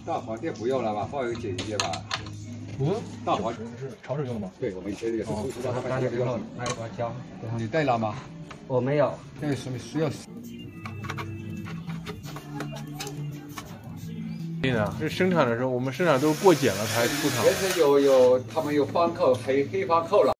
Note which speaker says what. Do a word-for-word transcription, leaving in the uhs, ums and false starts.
Speaker 1: 大黄店不用了吧，放一个简易的吧。
Speaker 2: 不，
Speaker 1: 大黄
Speaker 2: 是超市用的吗？
Speaker 1: 对，我们切这个是不知道它
Speaker 3: 拿点之后拿一把胶。
Speaker 1: 你带了吗？
Speaker 3: 我没有。
Speaker 1: 那个什么需要？
Speaker 2: 对的，这生产的时候，我们生产都是过检了才出厂。
Speaker 1: 原先有有他们有方扣黑黑方扣了。